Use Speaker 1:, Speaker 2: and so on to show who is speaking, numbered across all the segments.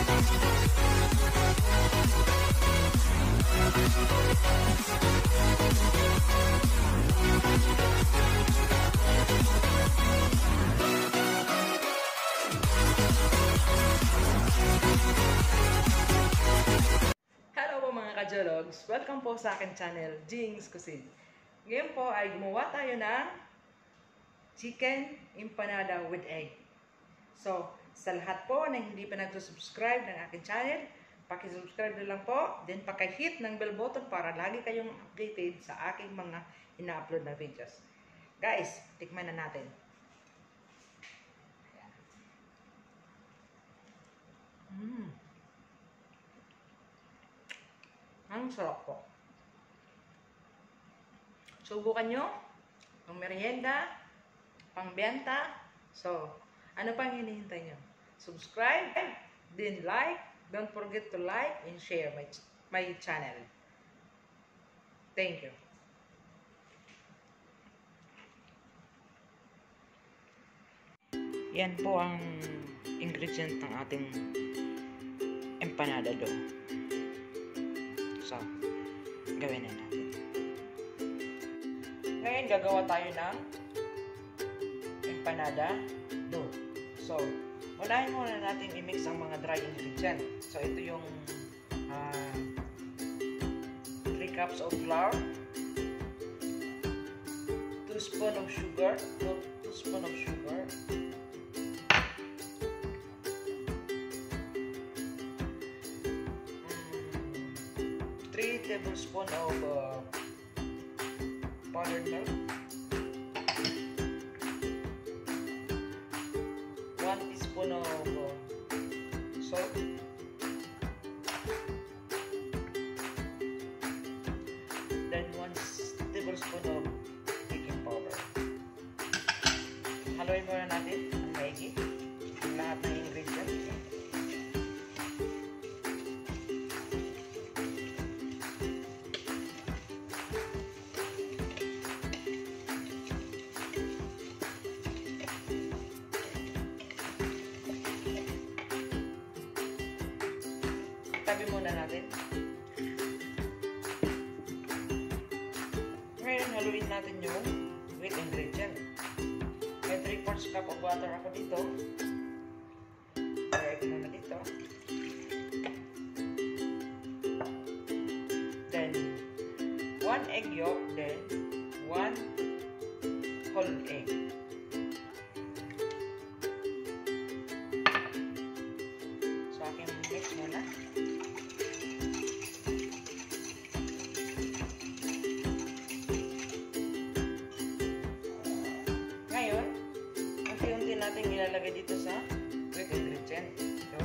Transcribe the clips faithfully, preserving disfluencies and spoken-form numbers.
Speaker 1: Kajologs, welcome po sa akin channel, Jing's Cuisine. Ngayon po ay gumawa tayo ng chicken empanada with egg. So, sa lahat po na hindi pa nagsusubscribe ng akin channel, pakisubscribe na lang po, then pakihit ng bell button para lagi kayong updated sa aking mga ina-upload na videos. Guys, tikman na natin. Mmm. Ang sarap po. Subukan nyo. Pang merienda, pang benta. So, ano pang hinihintay nyo? Subscribe, then like. Don't forget to like and share my, my channel. Thank you. Yan po ang ingredient ng ating empanada dough. So, gawin na natin. Ngayon, gagawa tayo ng empanada dough. So, unahin muna natin i-mix ang mga dry ingredients. So, ito yung uh, three cups of flour, two spoon of sugar, two spoon of sugar, three tablespoons of uh, powdered milk, one teaspoon of uh, salt, then one tablespoon of baking powder. Haluin muna natin ang maigi ang lahat ng ingredients. Tabi muna natin. Ngayon, haluin natin yung wheat ingredient. May three fourths cup of water ako dito. Kaya ito muna dito. Then, one egg yolk, then one whole egg. So, aking mix muna. Natin ilalagay dito sa wheat ingredient. So,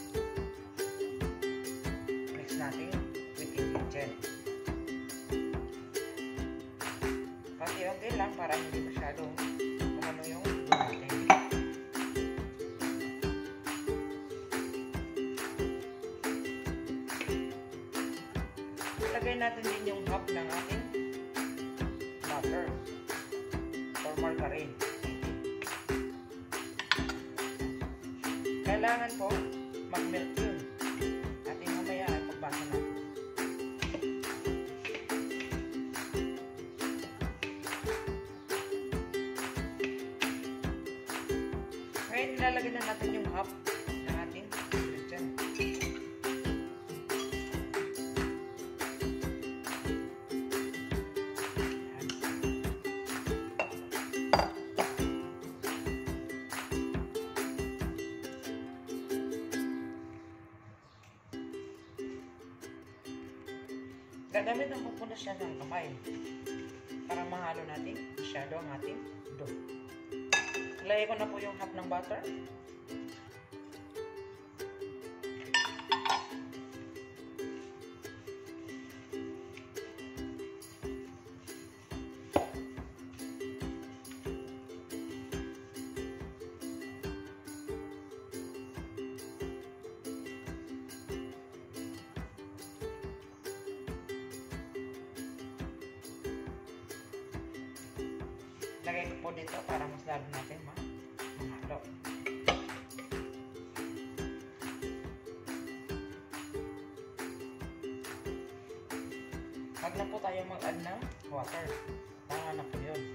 Speaker 1: mix natin wheat ingredient. Pati-unti lang para hindi masyadong kumano yung natin. Ilagay natin din yung half ng ating butter or margarine. Kailangan po mag-melt yun. Ating mamaya ay pagbasa natin. Ngayon, ilalagay na natin yung half ng ating ingredient. Gagamitan ko po na siya ng kamay para mahalo natin masyado ang ating dough. Ilagay ko na po yung half ng butter. Lagay ko po dito para mas lalo natin mahalo. Wag na po tayo mag-add ng water. Tama na po yun.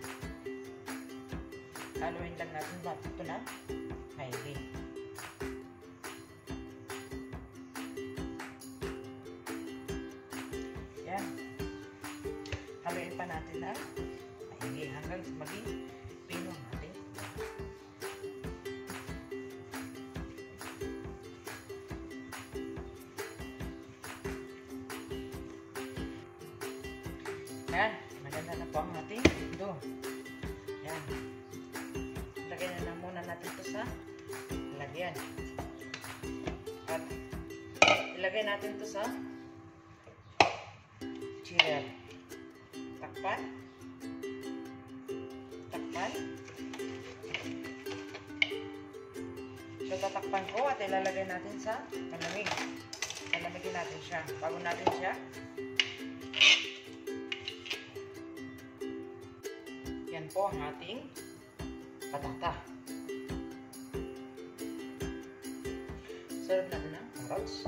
Speaker 1: Haluin lang natin ba ito na maigi. Yan. Haluin pa natin na maigi hanggang maging pino natin. Yan. Maganda na po ang ating do. Yan. Lagyan na lang muna natin ito sa lagyan. At ilagay natin ito sa chiller. Takpan. Takpan. So, tatakpan ko at ilalagay natin sa palamig. Palamigin natin siya. Bago natin siya yan po ang ating patata. Serve natin ng carrots.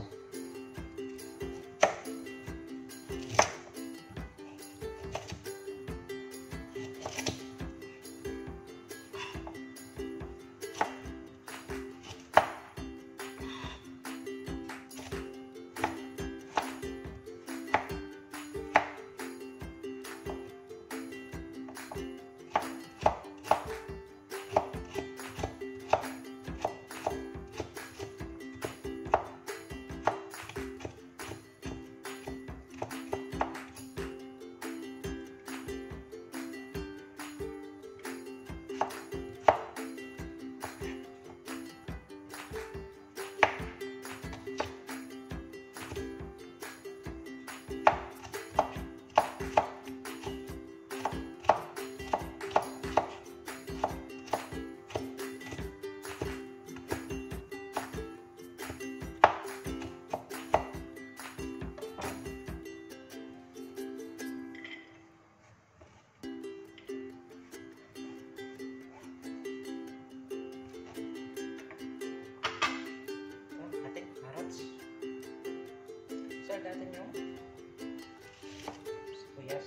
Speaker 1: Serve natin yung sibuyas.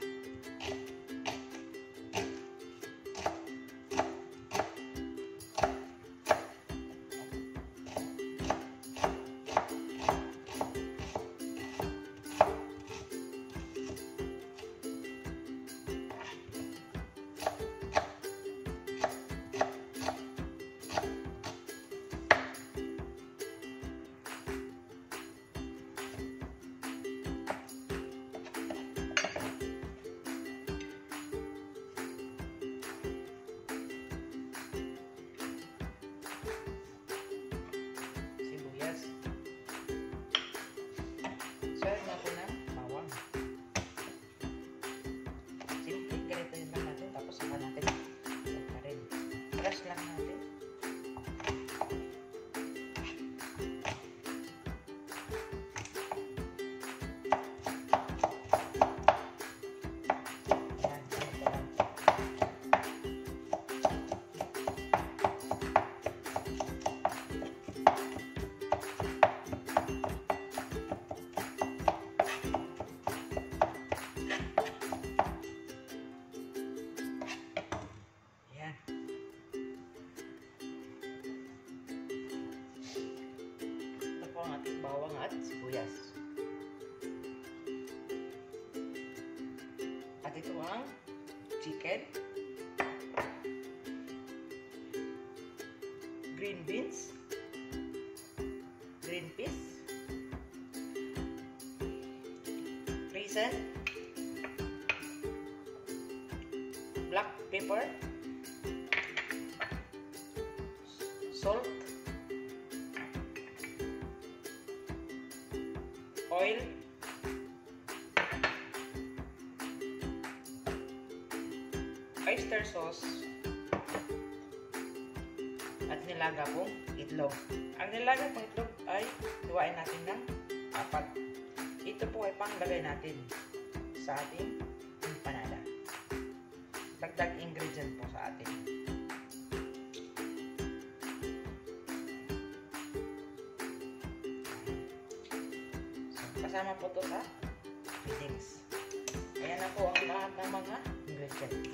Speaker 1: Serve natin ng bawang. Simple, ganito yun lang natin. Tapos saka natin ito rin. Brush lang natin. Yan, ganito lang. Ang ating bawang at sibuyas. At ito ang chicken, green beans, green peas, raisin, black pepper, salt, oil, oyster sauce, at nilaga pong itlog. Ang nilaga pong itlog ay hiwain natin ng apat. Ito po ay panglagay natin sa ating empanada. Dagdag ingredient po sa atin. So, kasama po ito sa feelings. na po ang lahat ng mga ingredients.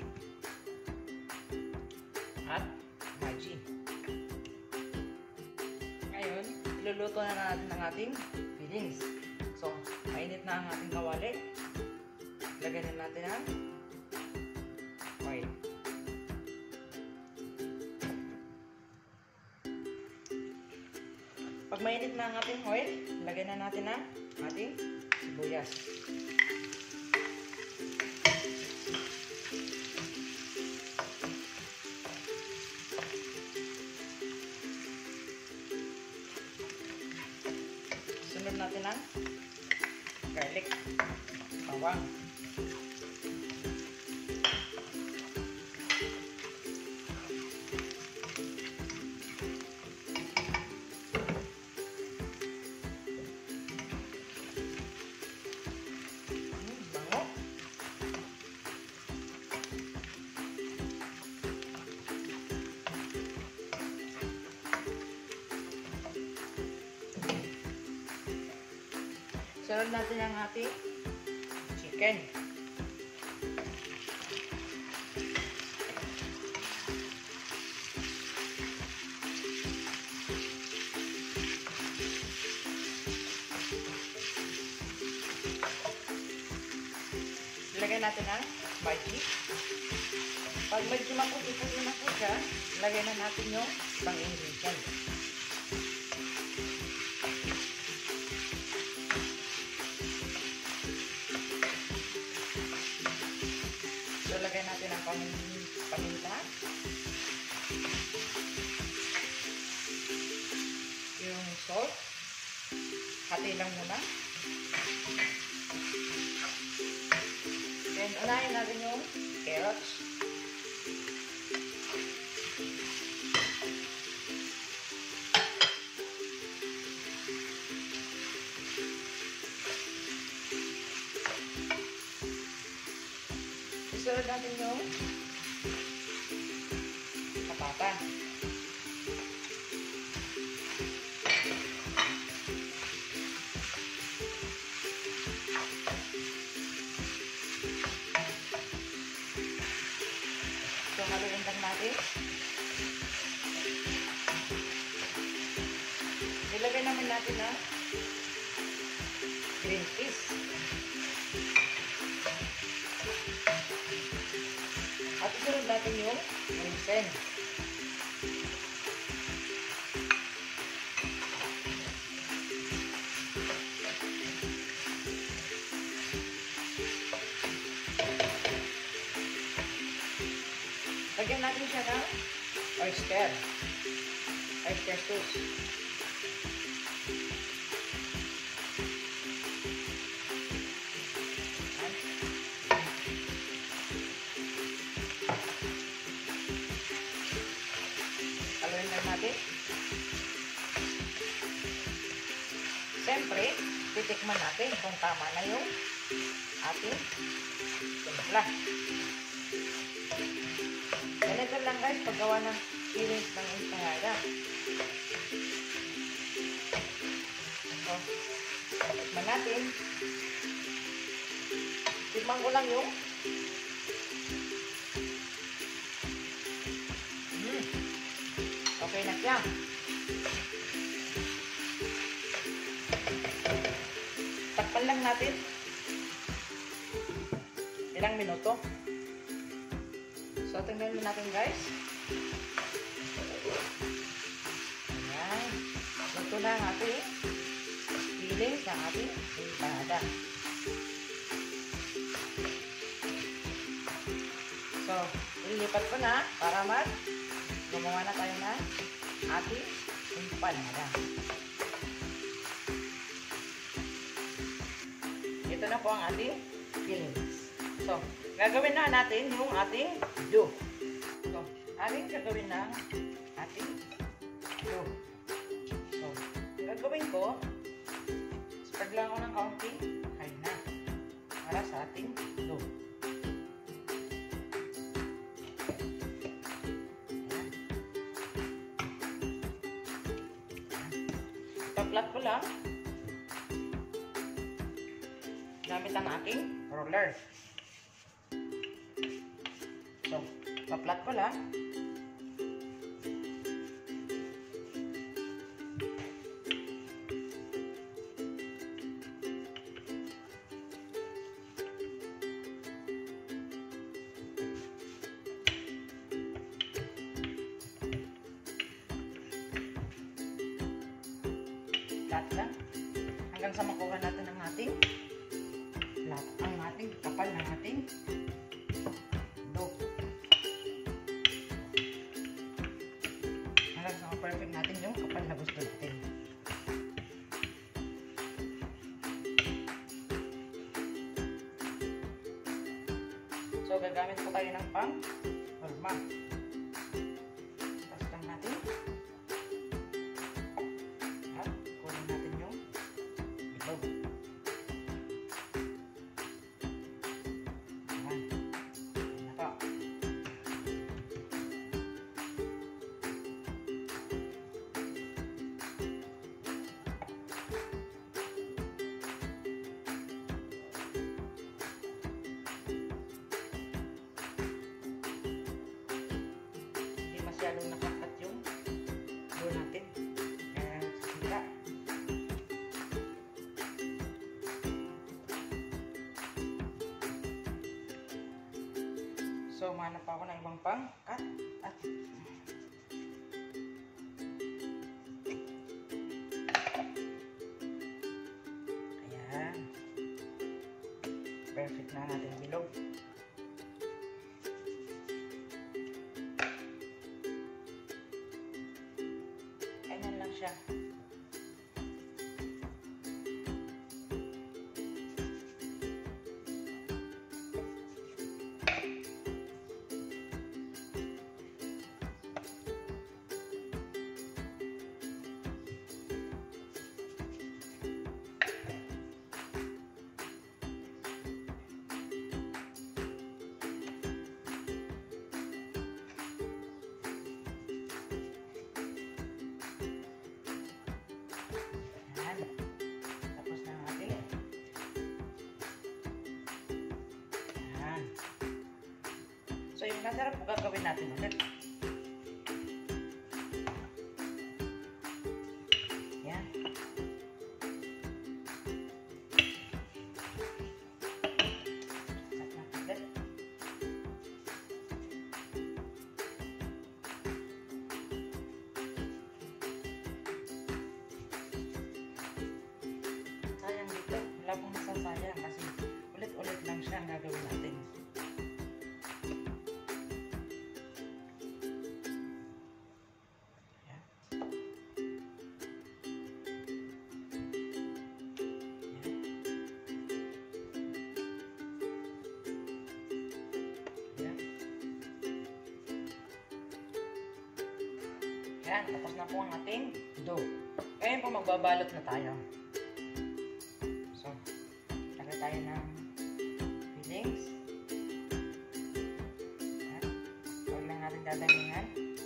Speaker 1: At margin. Ngayon, iluluto na natin ang ating fillings. So, mainit na ang ating kawali. Lagyan na natin ang oil. Pag mainit na ang ating oil, lagyan na natin ang ating sibuyas. Sunod natin ang garlic, bawang. Sunod natin ang ating chicken. Ilagay natin ang margin. Pag medyo maputi-puti na po siya, ilagay na natin yung ibang ingredient. So, lagay natin ang paminta. Yung salt. Hati lang muna. Then, unahin natin yung carrots. Isunod natin yung kapatan. So, haluin lang natin. Nilagay naman natin na green peas. At isunod natin yung ginseng. Lagyan natin siya ng oyster. Oyster sauce. Haluin lang natin. Siyempre, titikman natin kung tama na yung ating timpla. Ganito lang guys, paggawa ng fillings ng empanada. So, tikman natin. Tikman ko lang yung mm, okay na siya. Takpan lang natin ilang minuto. So, tingnan mo natin guys. Ayan. Luto na ang ating fillings ng ating empanada. So, ilipat ko na para mag gumawa na tayo ng ating empanada. Ito na po ang ating fillings. So, gagawin na natin yung ating dough. So, ating gagawin na ating dough. So, gagawin ko, spread lang ako ng kaunting harina para sa ating dough. Ipaplat ko lang gamit ang aking roller. flat pala. Flat lang. Hanggang sa makuha natin ang ating flat, ang ating kapal ng ating dough. Hanggang sa perfect natin yung kapal na gusto natin. So, gagamit po tayo ng pang forma. Tapos lang natin. At kunin natin yung bilog. Ayan. Ayan na po. Hindi masyadong nakakat yung dough natin. Kaya sisira. So, manap ako ng ibang pang-cut at ayan. Perfect na natin bilog. Ganyan lang siya. Ayan. Tapos na natin. Ayan. So, yung nasarap po gagawin natin ulit. Ayan. Sat natin ulit. Sayang dito. Wala pong masasayang kasi ulit-ulit lang siya ang gagawin natin. Ayan. Ayan. Ayan. Tapos na po ang ating dough. Ngayon po magbabalot na tayo. So, lagay tayo ng fillings. Ayan. Huwag lang natin dadamihan.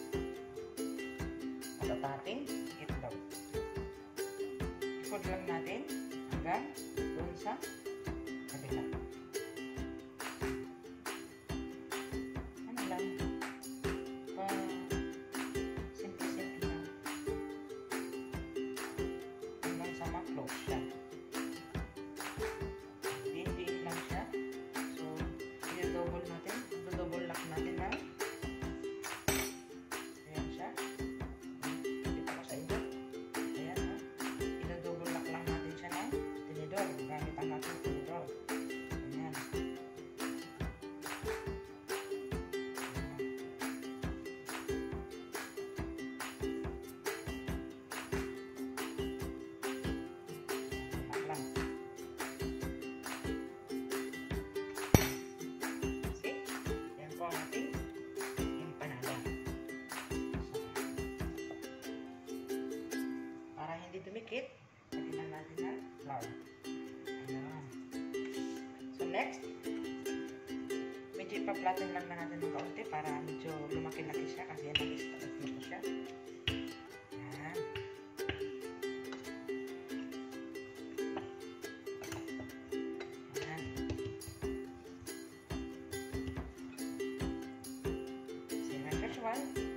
Speaker 1: At ating itlog. I-fold lang natin hanggang doon sa kabila. Ano lang? Pa simple-simple lang. Hanggang sa ma-close siya. Din-din lang siya. So, i-double natin. I-double lock natin na. Ayan siya. Dito ko sa inyo. Ayan ha. I-double lock lang natin siya ng tinidor. Gamit ang ating tinidor. Ayan. Lock lang. See? Yan po ang ating empanada. Para hindi dumikit, lagyan natin ng flour. Ayan. So next, medyo ipa-flatten lang na natin ng kaunti para medyo lumaki-laki siya kasi yan nag-start nito siya. Ayan. Ayan. asukal.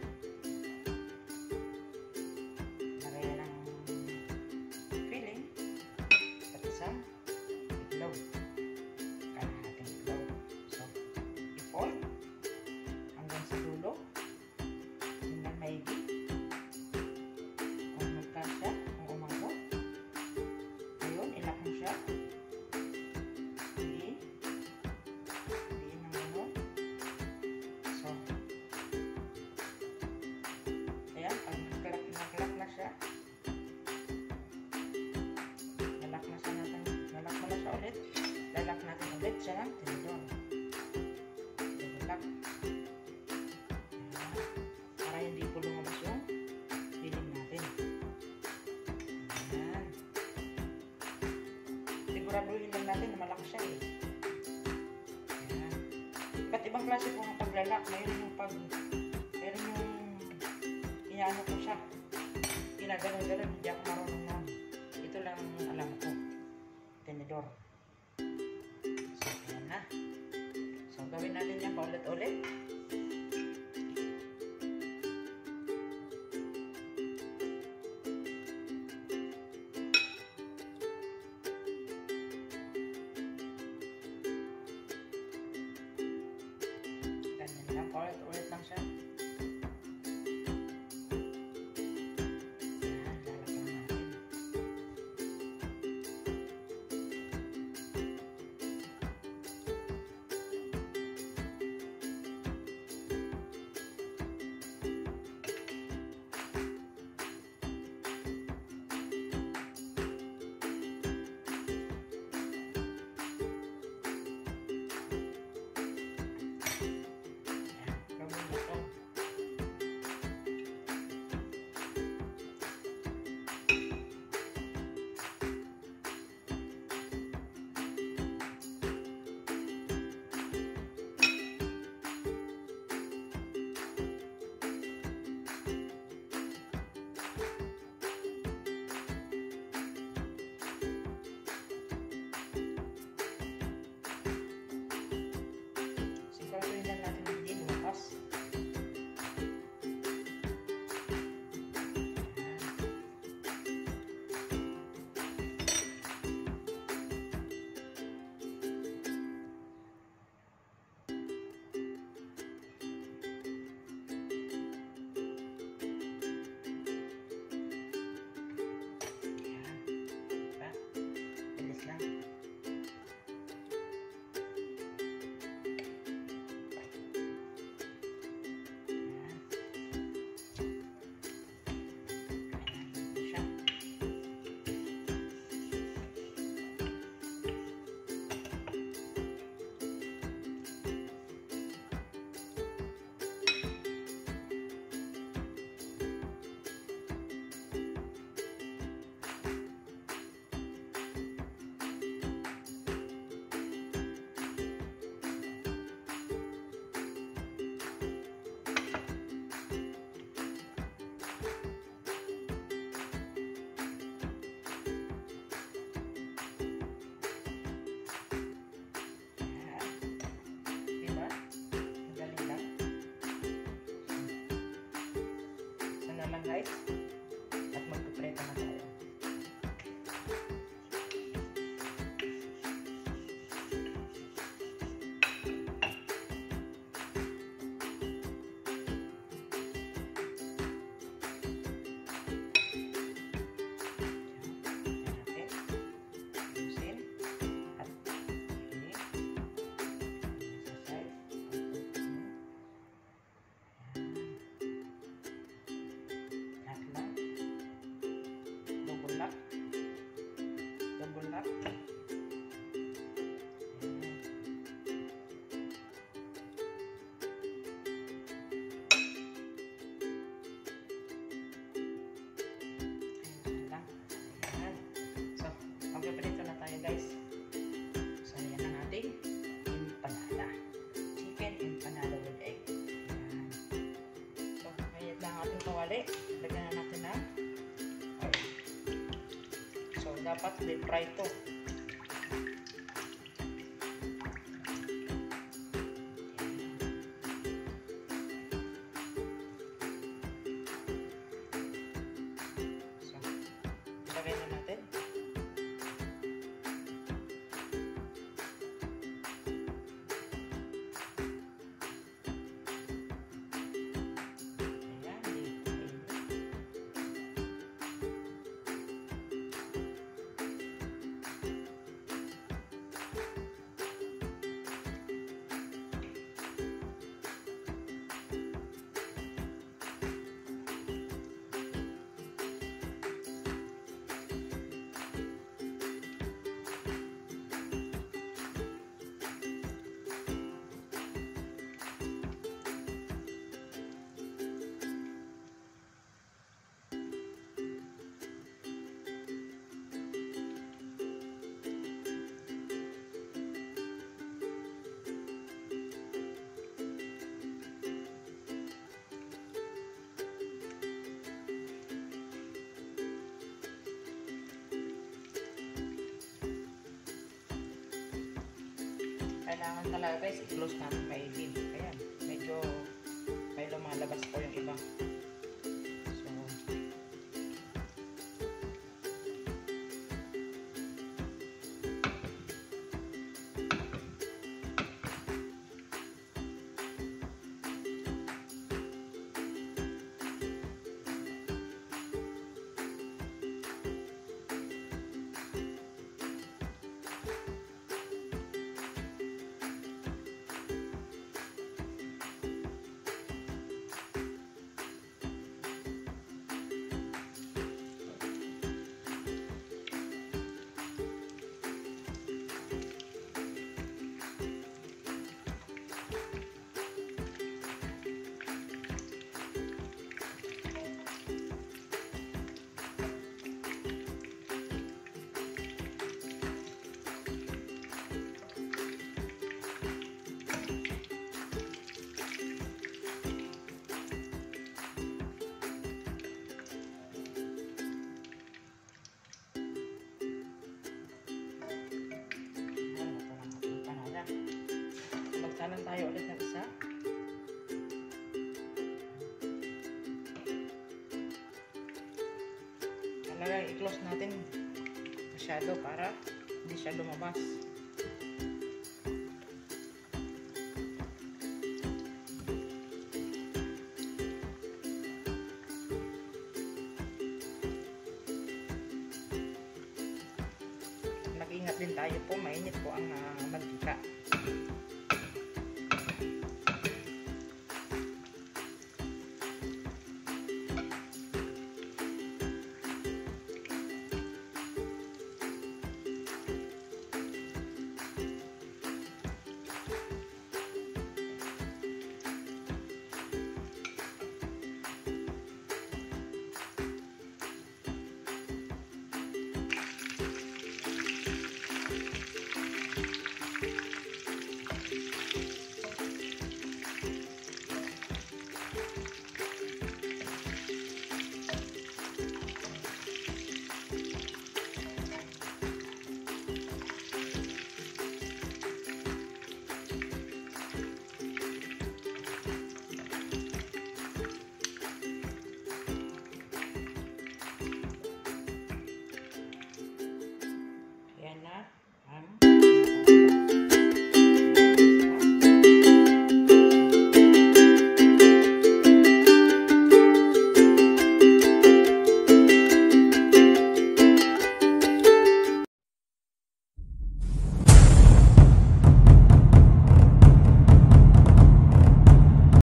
Speaker 1: Lagyan ng filling at isang itlog. Kalahating itlog. So, i-fold hanggang sa dulo. Hanggang maigi. Kung magkasya, kung umangko. Ayun, ilak mo siya. Diin. Diin ng gano'n. So, ayan, pag naglak, naglak na siya. Nalak na siya natin. Nalak mo na siya ulit. Lalak natin ulit siya ng tinidor. Nalak. Para hindi po lumabas yung filling natin. Ayan. Siguraduhin lang natin na malaki siya eh. Ayan. Iba't ibang klase po ng paglalak. Mayroon yung pag... Mayroon yung... Inaano ko siya. Ginaganon-ganon. Hindi ako marunong nun. Ito lang alam ko. Tinidor. So, ayan na. So, gawin natin yan paulit-ulit. Ganyan lang. Paulit-ulit lang siya. Ayan, lalagyan natin. Siguraduhin lang natin hindi lumakas. Guys, at magpipreta na tayo. Double lock. So, magpiprito na tayo guys. So, yan ang ating empanada. Chicken empanada with egg. Ayan. So, mayat lang ating kawali. Lagyan na natin na oil. So, dapat deep fry ito. Kailangan talaga guys, i-close natin maigi. Ayan, medyo may lumalabas po yung iba. So, magtanan tayo ulit ng isa. Talagang i-close natin masyado para hindi siya lumabas. Mag-ingat din tayo po, mainit po ang uh, mantika.